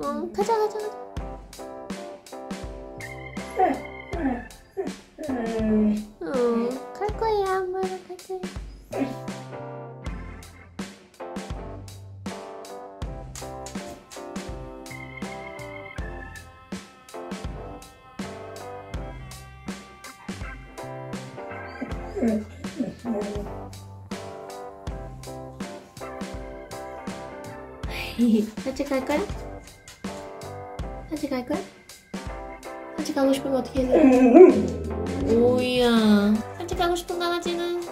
응, 가자. 갈 거야. 엄마랑 갈 거야. 산책 갈 거야? 산책 갈 거야? 산책 가고 싶으면 어떻게 해야 돼? 오이야. 산책 가고 싶은 강아지는?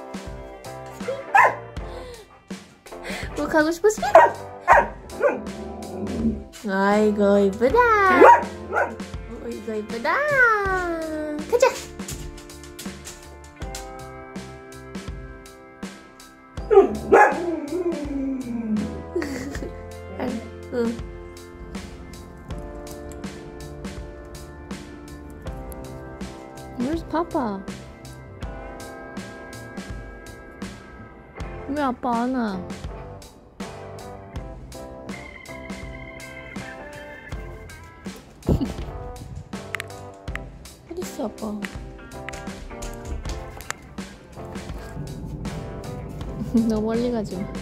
뭐 가고 싶었어? 아이고 이쁘다. 이거 이쁘다. 가자. 응. Where's Papa? 왜 아빠 안 와? 어딨어 아빠? 너무 멀리 가지 마.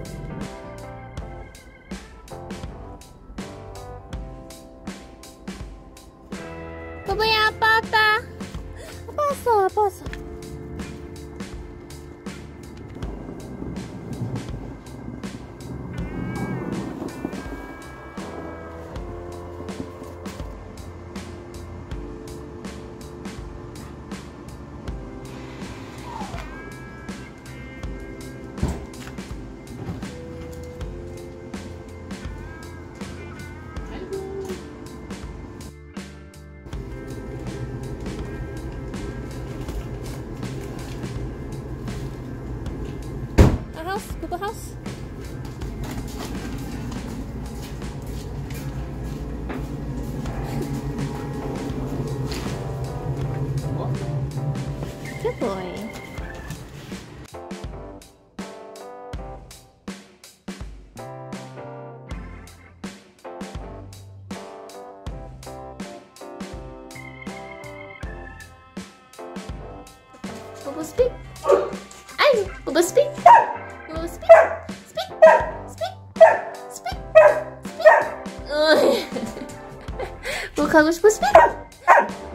여보야, 아빠 왔다. 아빠 왔어. Go house. Good boy. Bobo speak. Ay, Bobo speak. speak. 뭐 가고 싶어? speak.